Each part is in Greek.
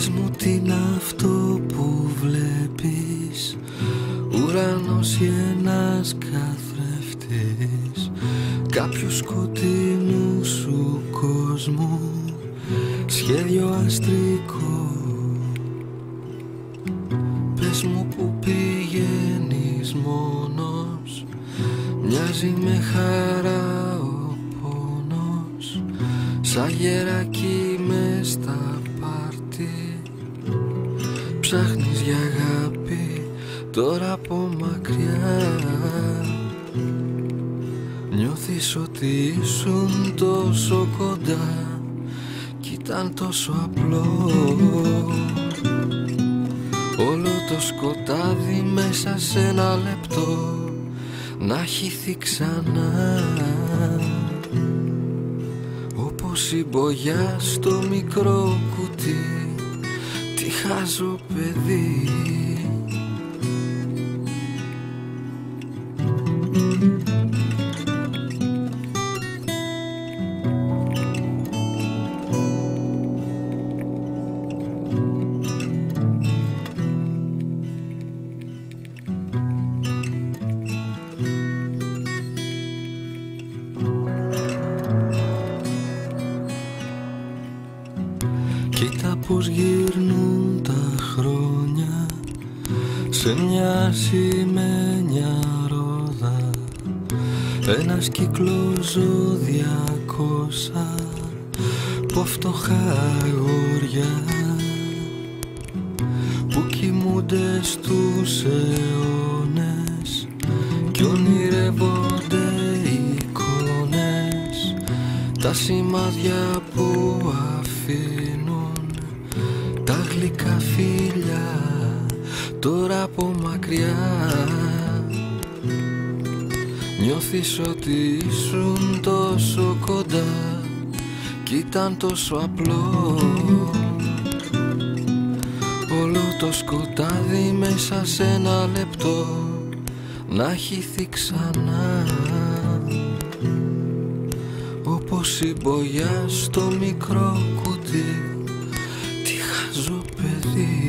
Πες μου τι είναι αυτό που βλέπεις, ουρανός ή ένας καθρέφτης κάποιου σκοτεινού σου κόσμου, σχέδιο αστρικό. Πες μου που πηγαίνεις μόνος, μοιάζει με χαρά ο πόνος, σαν γεράκι μες στα πάρτι, ψάχνεις για αγάπη τώρα από μακριά. Νιώθεις ότι ήσουν τόσο κοντά κι ήταν τόσο απλό, όλο το σκοτάδι μέσα σε ένα λεπτό να χυθεί ξανά, όπως η μπογιά στο μικρό κουτί. Τι χάζω παιδί. Κοίτα πως γυρνούν τα χρόνια σε μια σημαίνια ρόδα, ένας κύκλος ζωδιακόσα ποφτωχά αγόρια που κοιμούνται στους αιώνες κι ονειρεύονται εικόνες, τα σημάδια που αφήνουν τα γλυκά φίλια τώρα από μακριά. Νιώθεις ότι ήσουν τόσο κοντά κι ήταν τόσο απλό, όλο το σκοτάδι μέσα σε ένα λεπτό να χυθεί ξανά, όπως η μπογιά στο μικρό κουτί. Τι χάζω παιδί.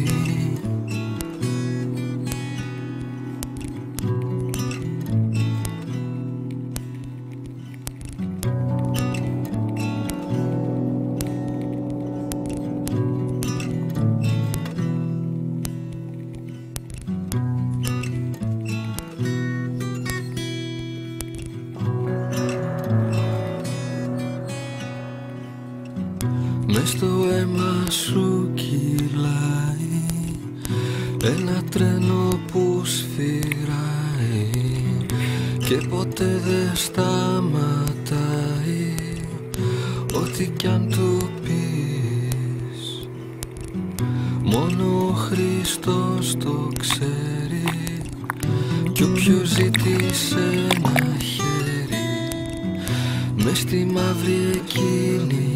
Μες στο αίμα σου κυλάει ένα τρένο που σφυράει και ποτέ δεν σταματάει, ό,τι κι αν του πεις. Μόνο ο Χριστός το ξέρει κι όποιος ζήτησε ένα χέρι μες στη μαύρη εκείνη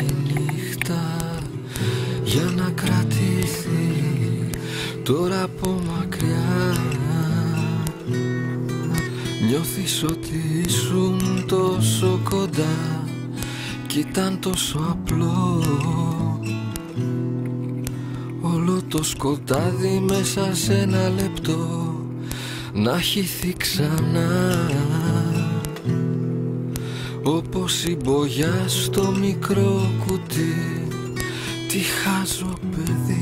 για να κρατηθεί τώρα από μακριά. Νιώθεις ότι ήσουν τόσο κοντά κι ήταν τόσο απλό, όλο το σκοτάδι μέσα σε ένα λεπτό να χυθεί ξανά, όπως η μπογιά στο μικρό κουτί. Τι χάζω παιδί.